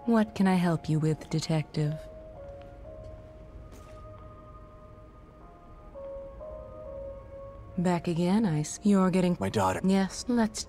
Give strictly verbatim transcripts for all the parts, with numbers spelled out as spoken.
What can I help you with, Detective? Back again, I see. You're getting... My daughter. Yes, let's...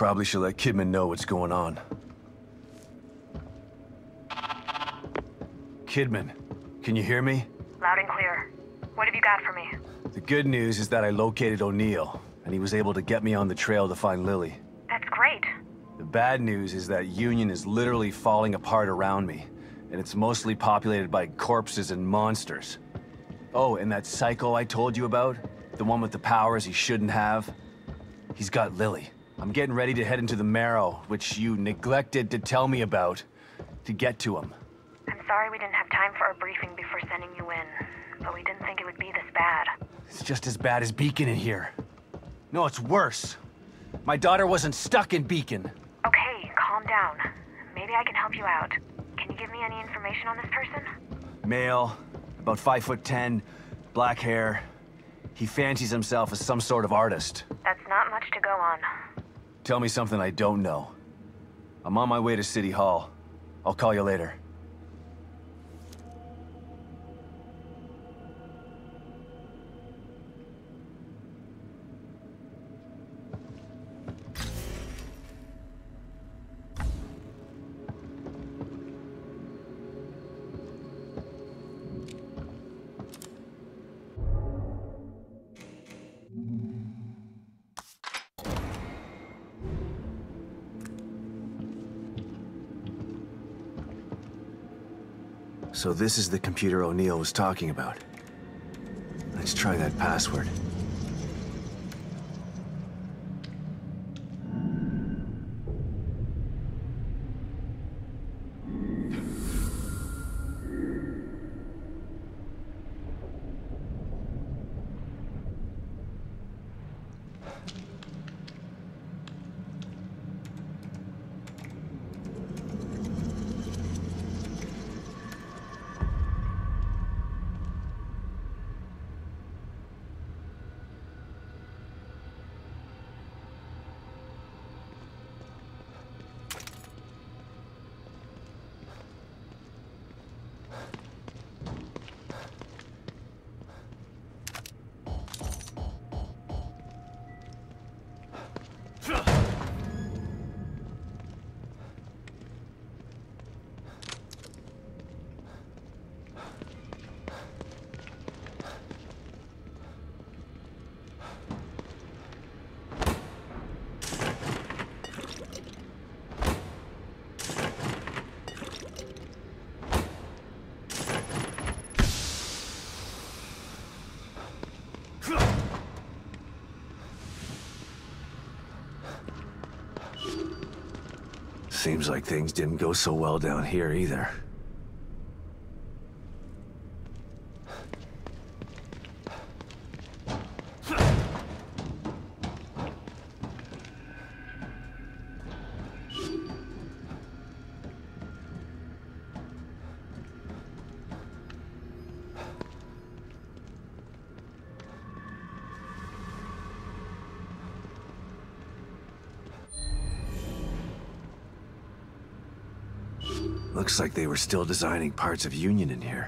Probably should let Kidman know what's going on. Kidman, can you hear me? Loud and clear. What have you got for me? The good news is that I located O'Neill, and he was able to get me on the trail to find Lily. That's great. The bad news is that Union is literally falling apart around me, and it's mostly populated by corpses and monsters. Oh, and that psycho I told you about? The one with the powers he shouldn't have? He's got Lily. I'm getting ready to head into the Marrow, which you neglected to tell me about, to get to him. I'm sorry we didn't have time for a briefing before sending you in, but we didn't think it would be this bad. It's just as bad as Beacon in here. No, it's worse. My daughter wasn't stuck in Beacon. Okay, calm down. Maybe I can help you out. Can you give me any information on this person? Male, about five foot ten, black hair. He fancies himself as some sort of artist. That's not much to go on. Tell me something I don't know. I'm on my way to City Hall. I'll call you later. So this is the computer O'Neill was talking about. Let's try that password. Seems like things didn't go so well down here either. Looks like they were still designing parts of Union in here.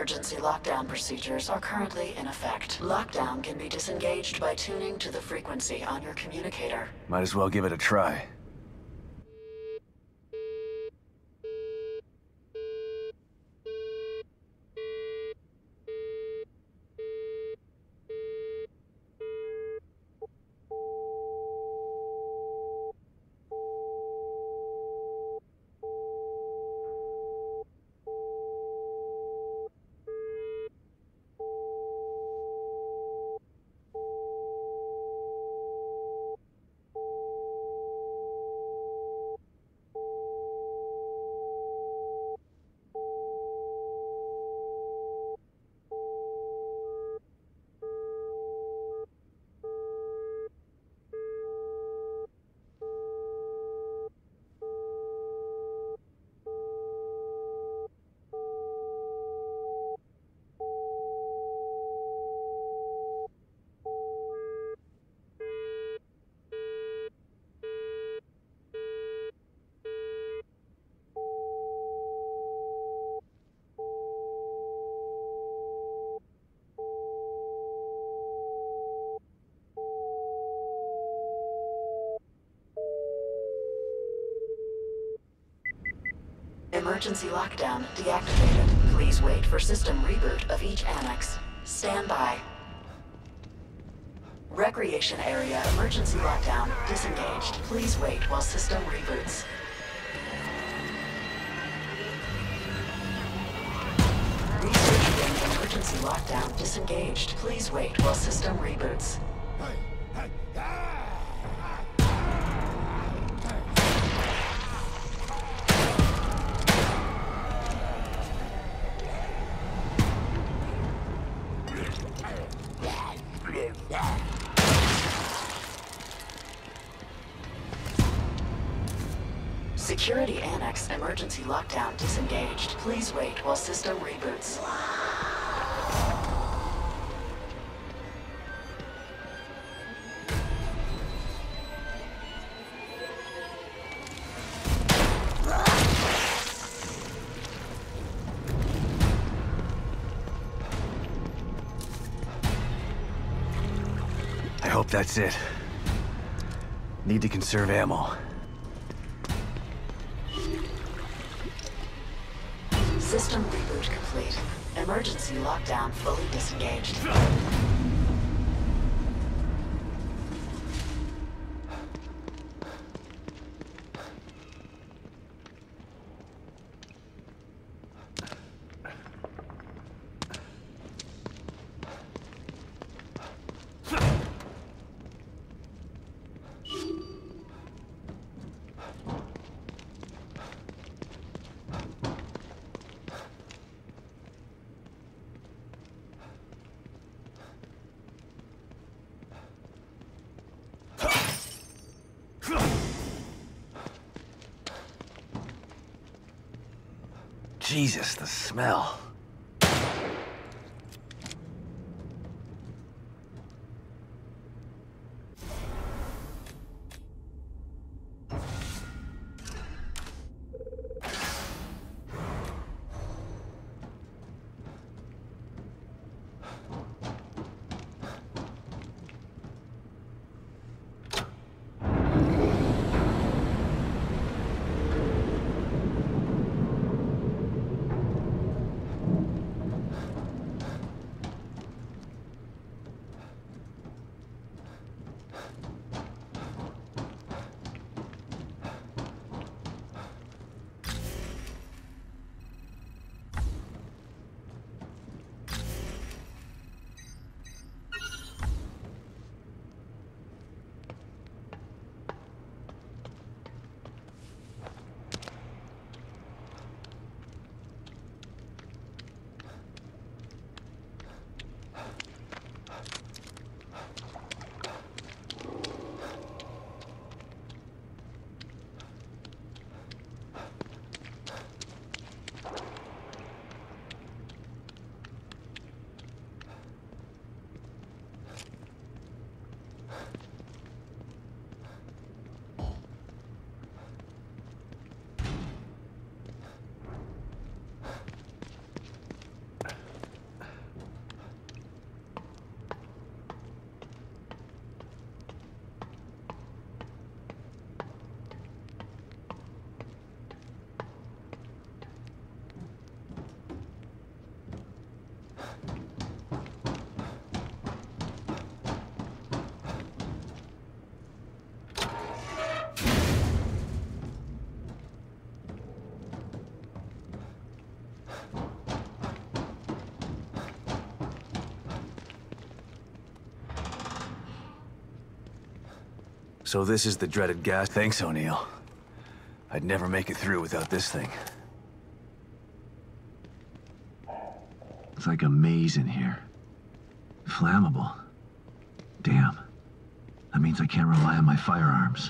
Emergency lockdown procedures are currently in effect. Lockdown can be disengaged by tuning to the frequency on your communicator. Might as well give it a try. Emergency lockdown deactivated. Please wait for system reboot of each annex. Stand by. Recreation area emergency lockdown disengaged. Please wait while system reboots. Research wing emergency lockdown disengaged. Please wait while system reboots. Security Annex emergency lockdown disengaged. Please wait while system reboots. I hope that's it. Need to conserve ammo. System reboot complete. Emergency lockdown fully disengaged. Jesus, the smell. So this is the dreaded gas. Thanks, O'Neill. I'd never make it through without this thing. It's like a maze in here. Flammable. Damn. That means I can't rely on my firearms.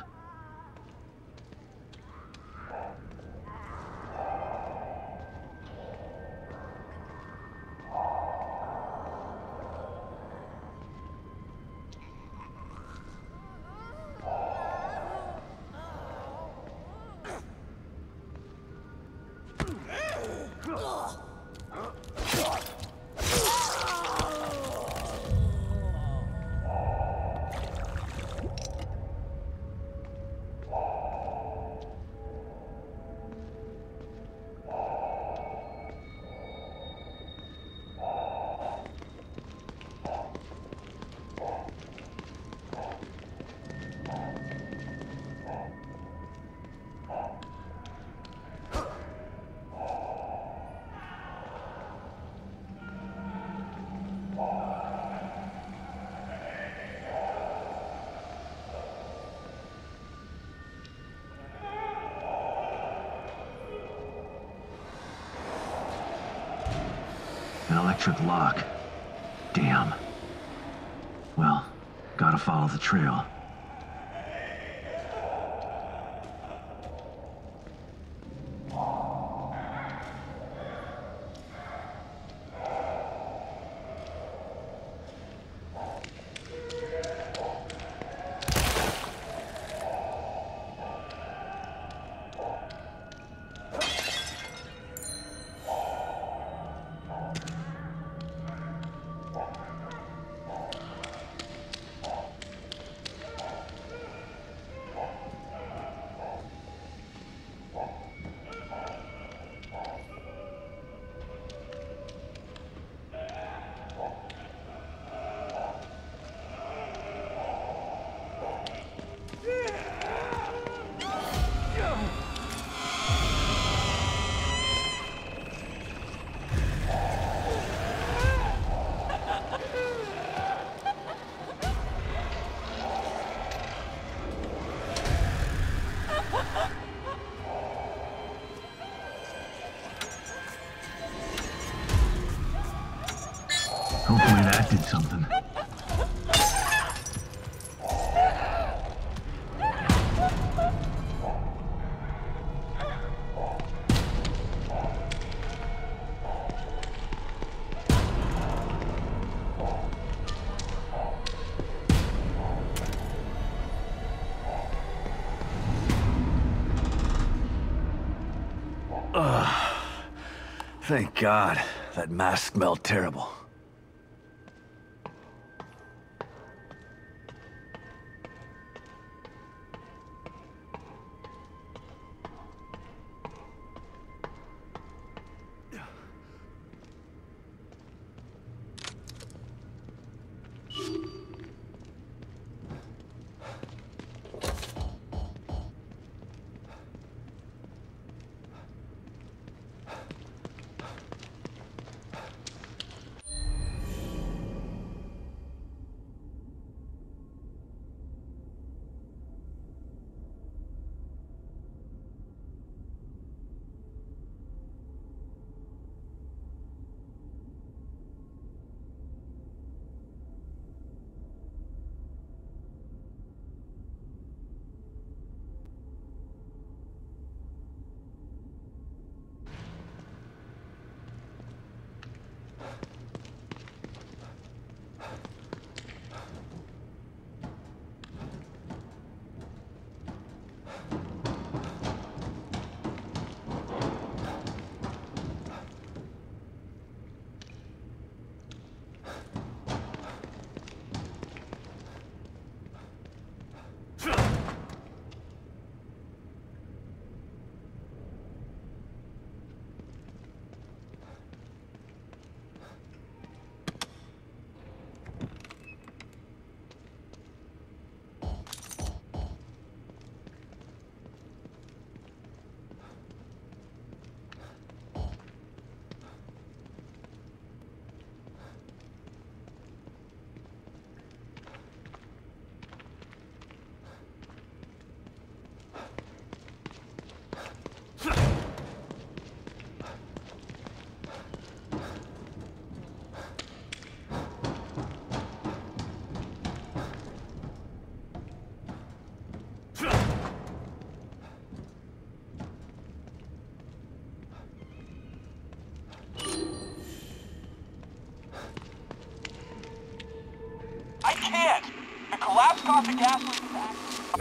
An electric lock. Damn. Well, gotta follow the trail. Hopefully that did something. Thank God. That mask smelled terrible.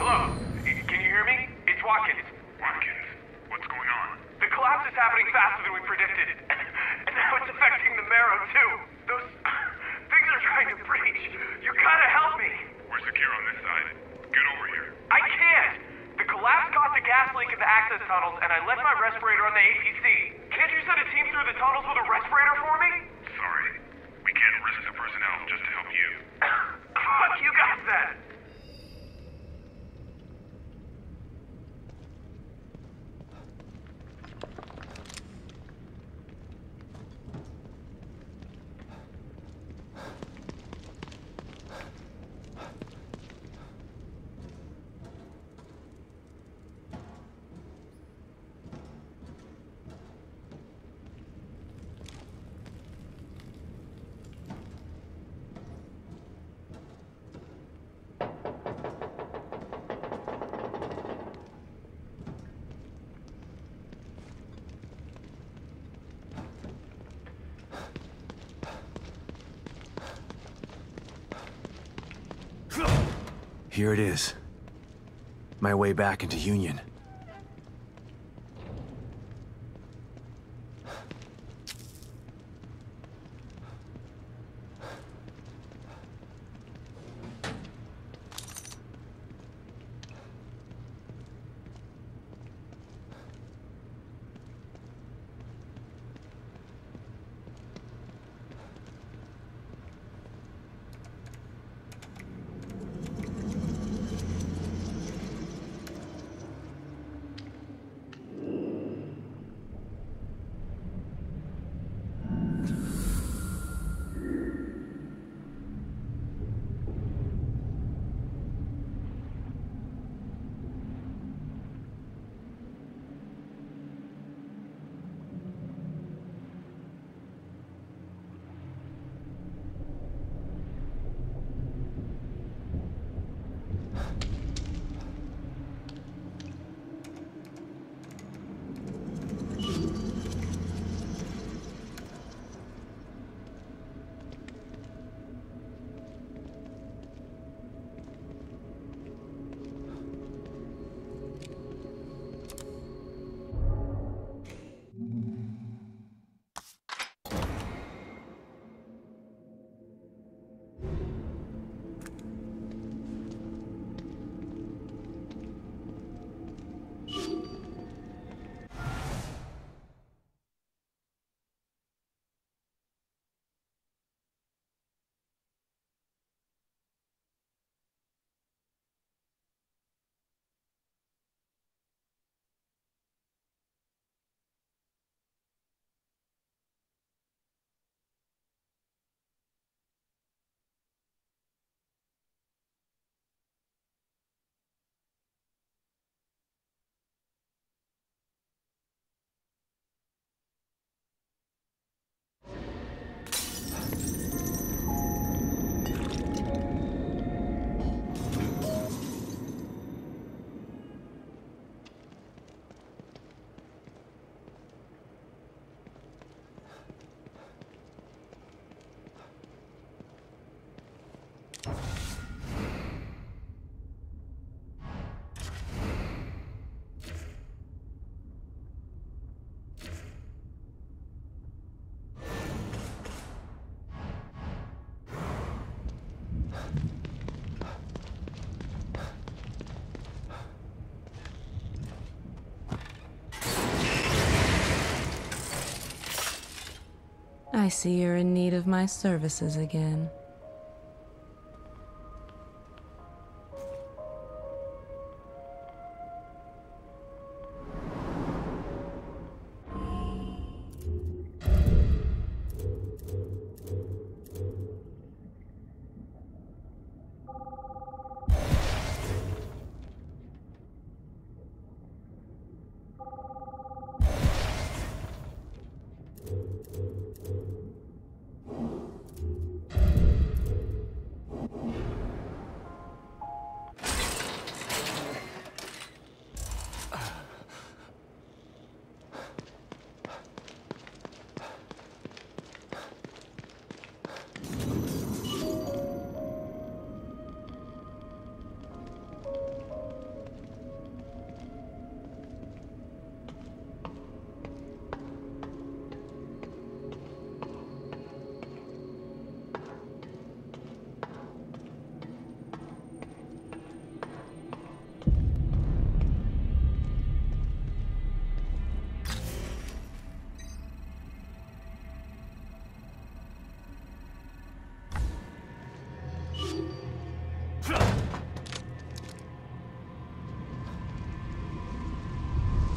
Hello? Can you hear me? It's Watkins. Watkins, what's going on? The collapse is happening faster than we predicted. And now it's affecting the marrow, too. Those things are trying to breach. You gotta help me. We're secure on this side. Get over here. I can't! The collapse caused a gas leak in the access tunnels, and I left my respirator on the A P C. Can't you send a team through the tunnels with a respirator for me? Sorry. We can't risk the personnel just to help you. Fuck you guys then! Here it is. My way back into Union. I see you're in need of my services again.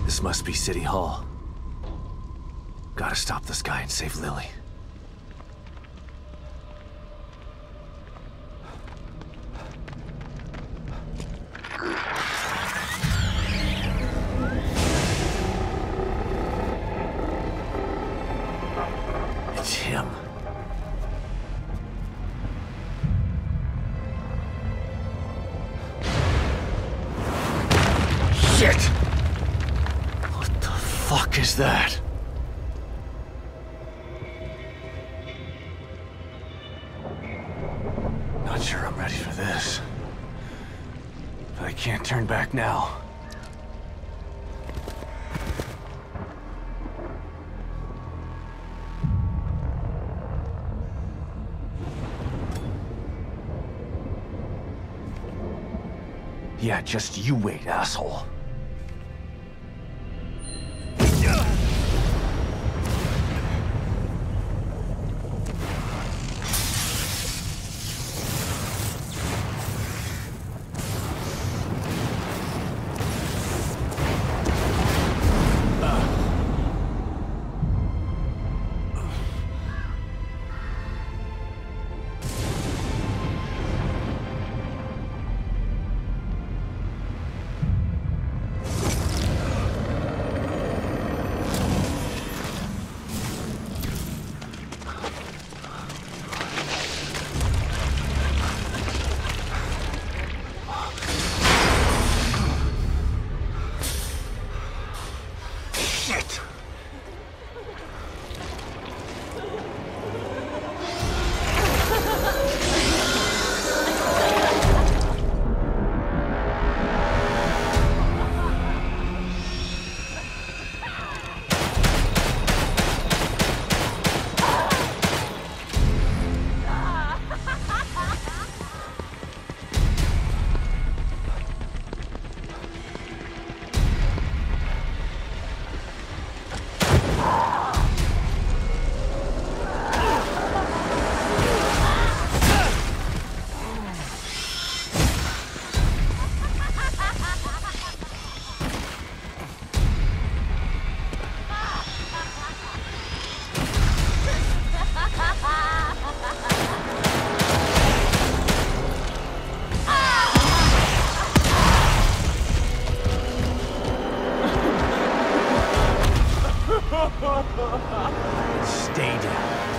This must be City Hall. Gotta stop this guy and save Lily. It's him. Shit! What the fuck is that? Not sure I'm ready for this. But I can't turn back now. Yeah, just you wait, asshole. Shit! Stay down.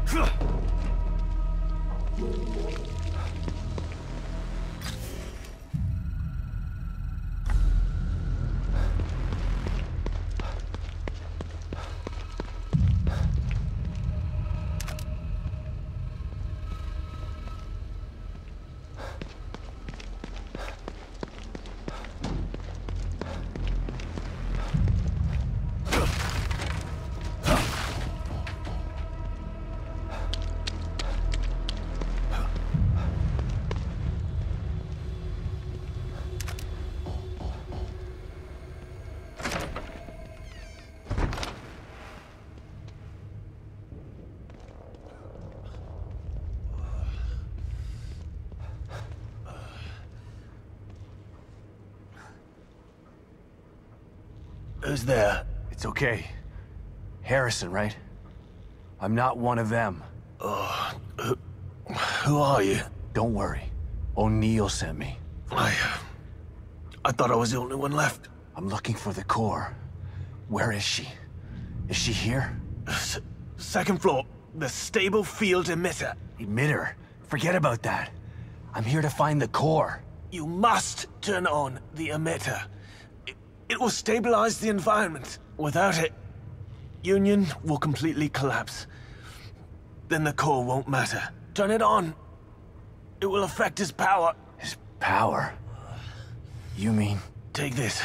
Who's there? It's okay. Harrison, right? I'm not one of them. Uh, who, who are you? Don't worry. O'Neill sent me. I... I thought I was the only one left. I'm looking for the core. Where is she? Is she here? S second floor. The stable field emitter. Emitter? Forget about that. I'm here to find the core. You must turn on the emitter. It, it will stabilize the environment. Without it, Union will completely collapse. Then the core won't matter. Turn it on. It will affect his power. His power? You mean... Take this.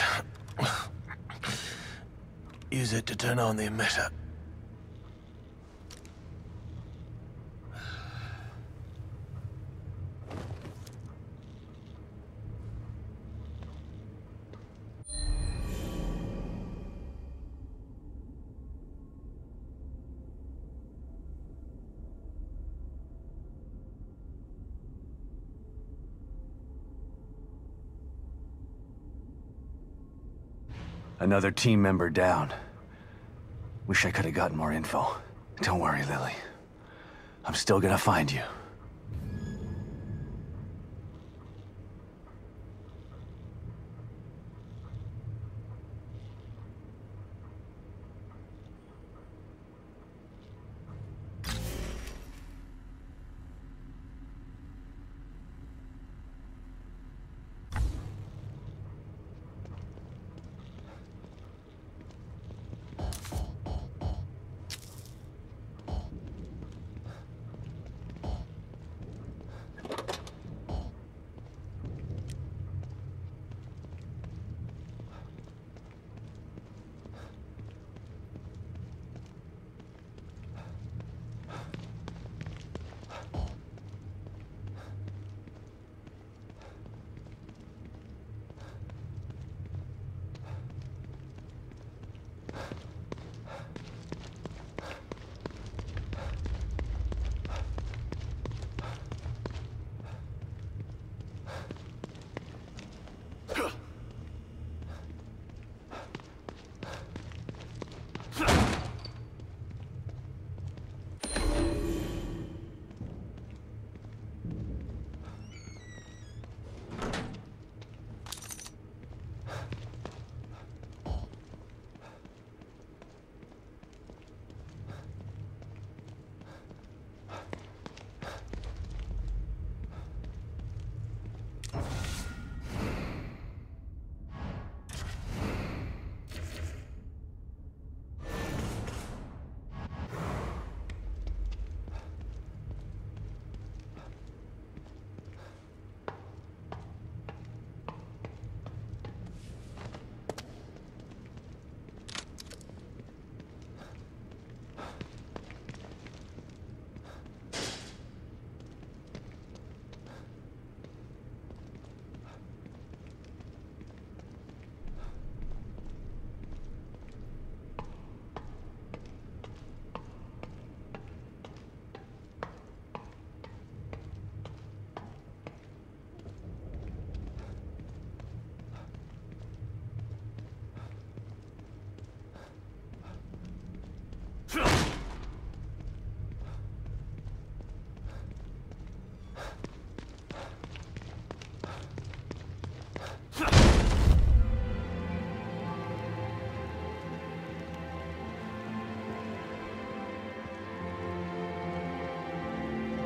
Use it to turn on the emitter. Another team member down. Wish I could have gotten more info. Don't worry, Lily. I'm still gonna find you.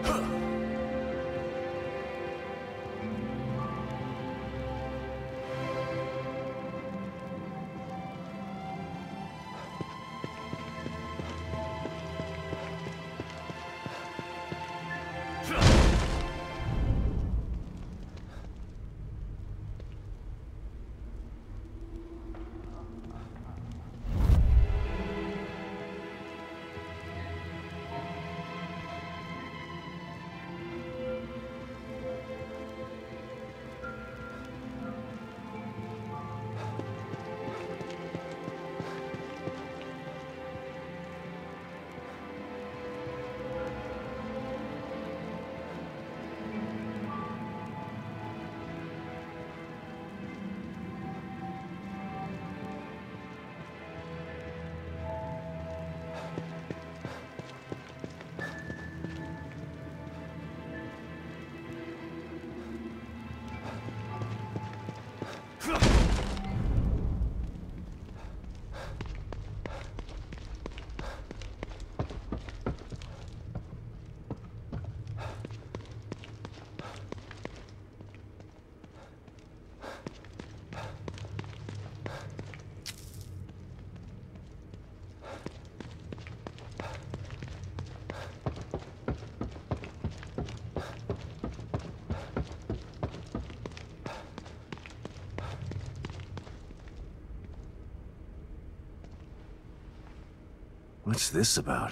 What's this about?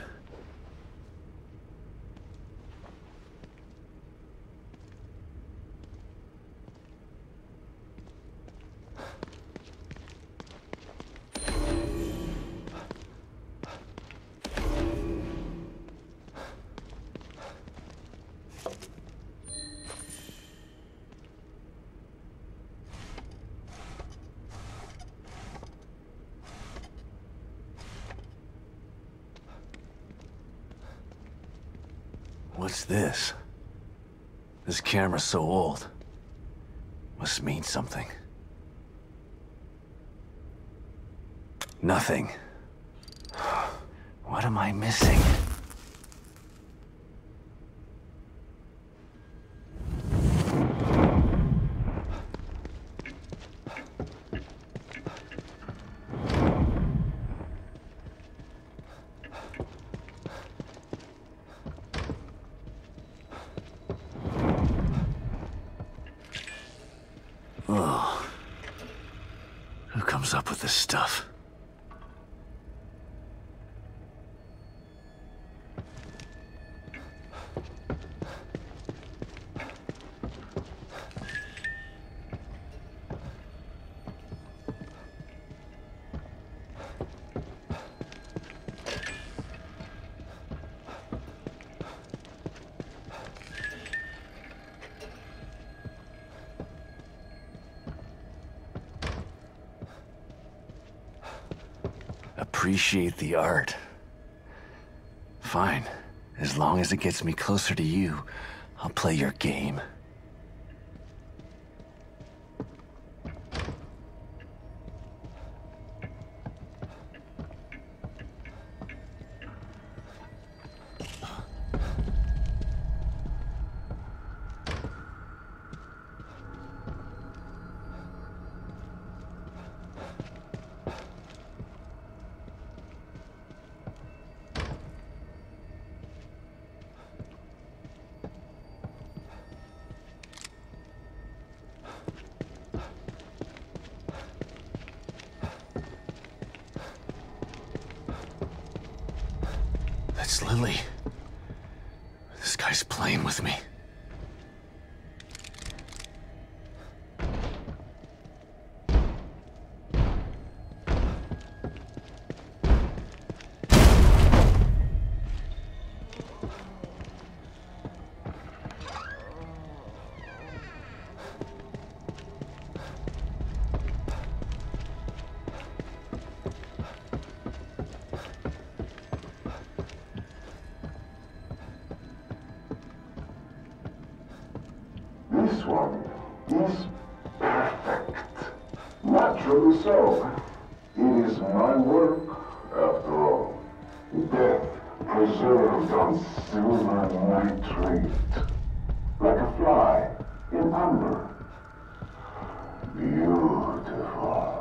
What's this? This camera's so old. Must mean something. Nothing. What am I missing? Oh. Who comes up with this stuff? Appreciate the art. Fine. As long as it gets me closer to you, I'll play your game. That's Lily. This guy's playing with me. This one is perfect. Naturally so. It is my work, after all. Death preserved on silver nitrate, like a fly in amber. Beautiful.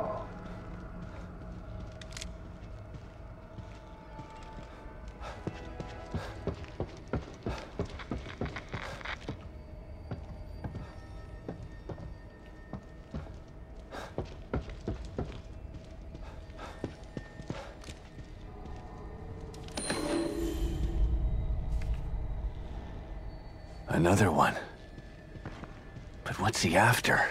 Another one. But what's he after?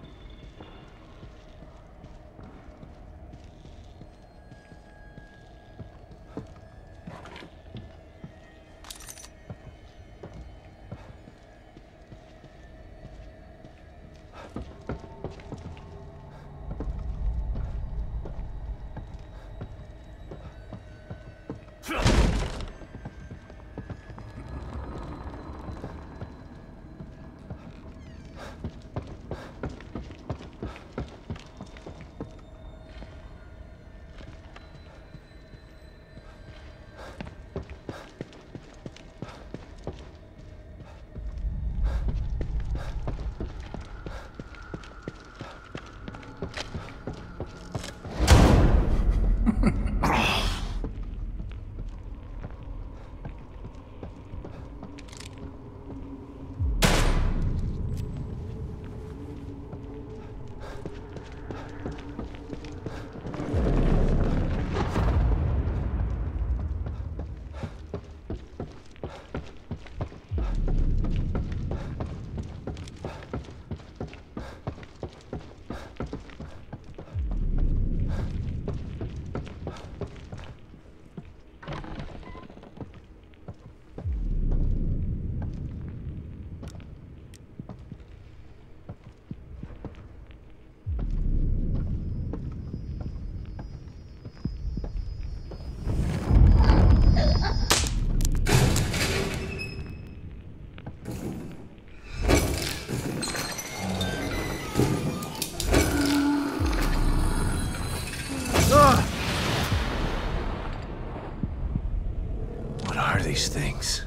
These things.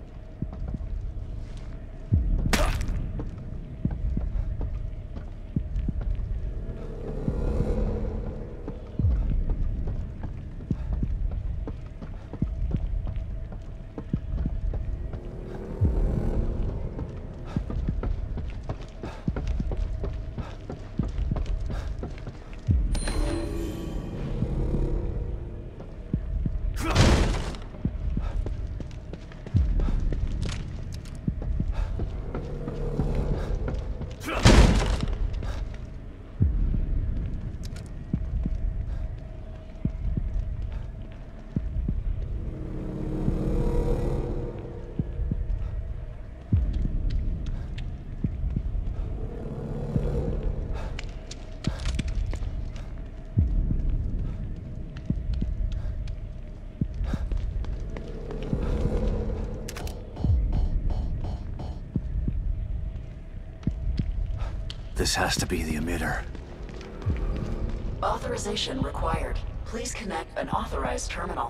This has to be the emitter. Authorization required. Please connect an authorized terminal.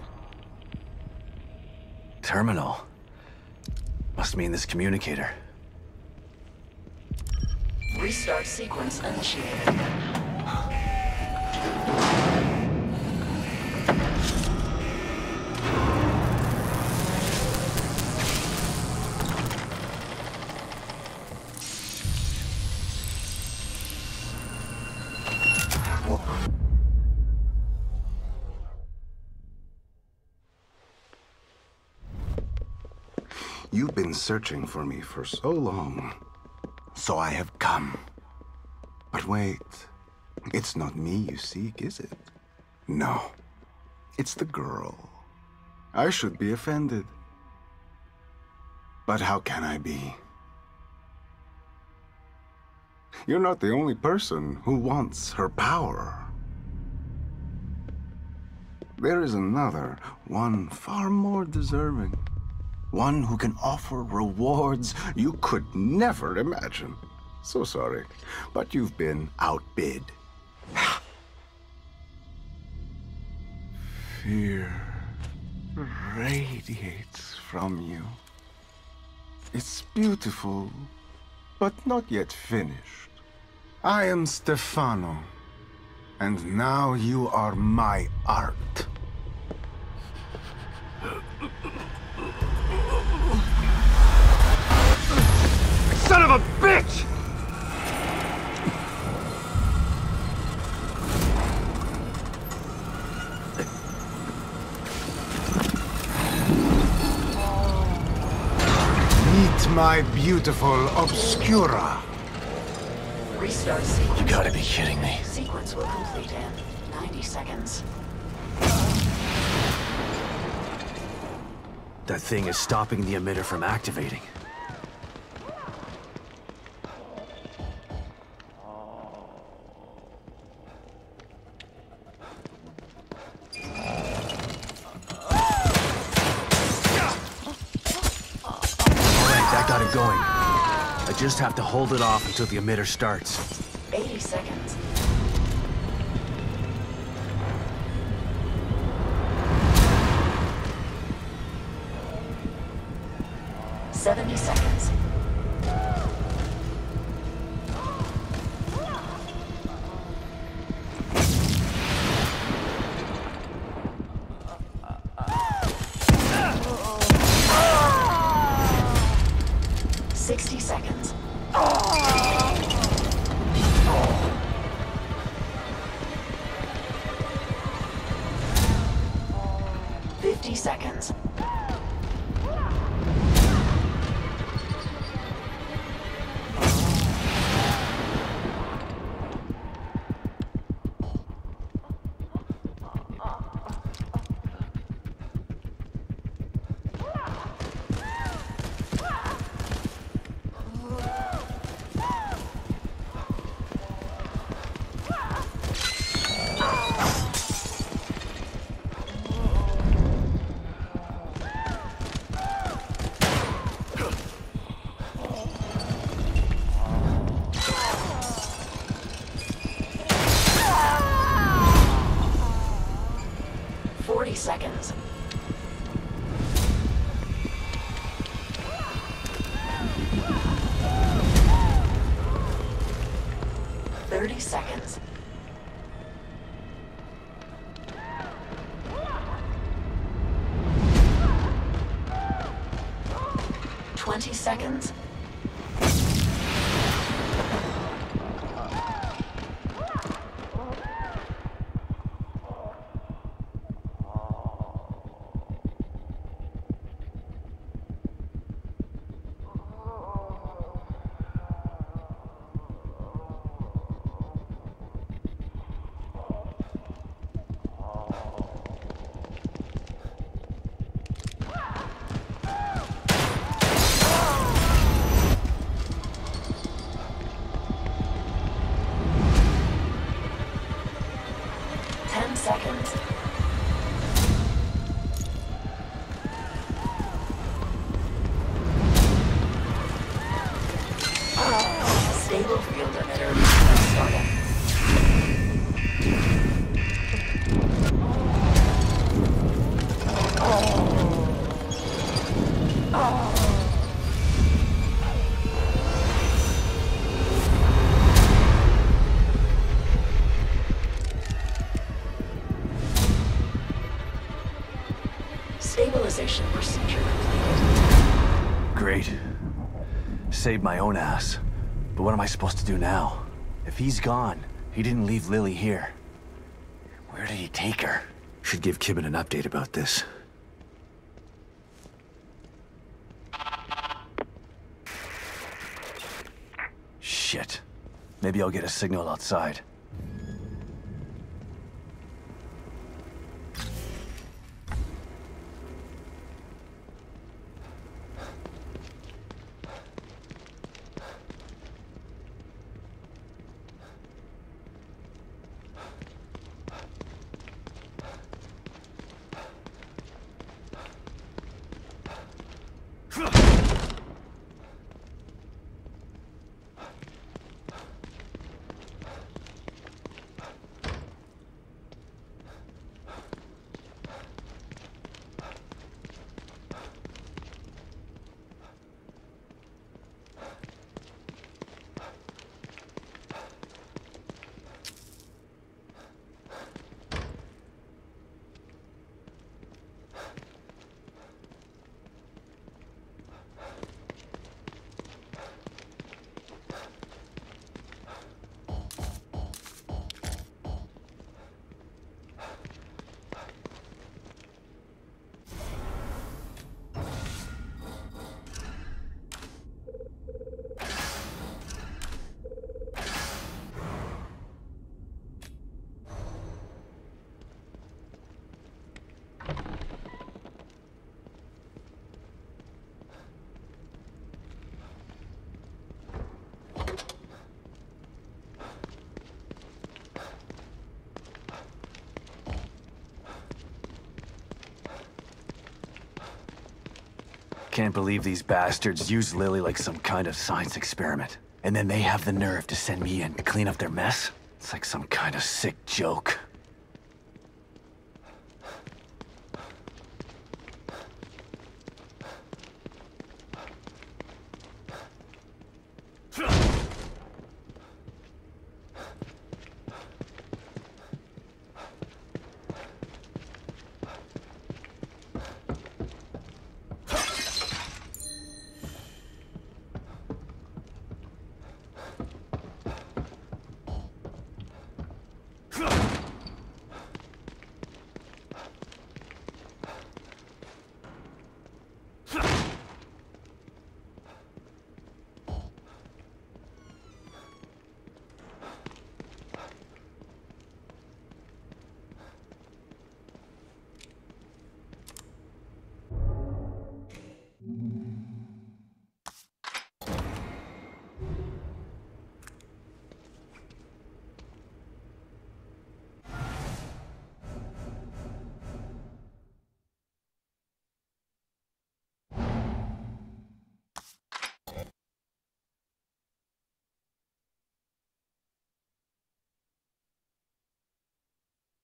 Terminal? Must mean this communicator. Restart sequence initiated. You've been searching for me for so long, so I have come. But wait, it's not me you seek, is it? No, it's the girl. I should be offended. But how can I be? You're not the only person who wants her power. There is another, one far more deserving. One who can offer rewards you could never imagine. So sorry, but you've been outbid. Fear. radiates from you. It's beautiful, but not yet finished. I am Stefano, and now you are my art. Son of a bitch! Meet my beautiful Obscura. Restart sequence. You gotta be kidding me. Sequence will complete in ninety seconds. That thing is stopping the emitter from activating. Got it going. I just have to hold it off until the emitter starts. eighty seconds. seventy seconds. sixty seconds. fifty seconds. forty seconds. thirty seconds. twenty seconds. ten seconds. Stable field emitter started. Stabilization procedure completed. Great. Saved my own ass. But what am I supposed to do now? If he's gone, he didn't leave Lily here. Where did he take her? Should give Kibben an update about this. Shit. Maybe I'll get a signal outside. Can't believe these bastards use Lily like some kind of science experiment. And then they have the nerve to send me in to clean up their mess? It's like some kind of sick joke.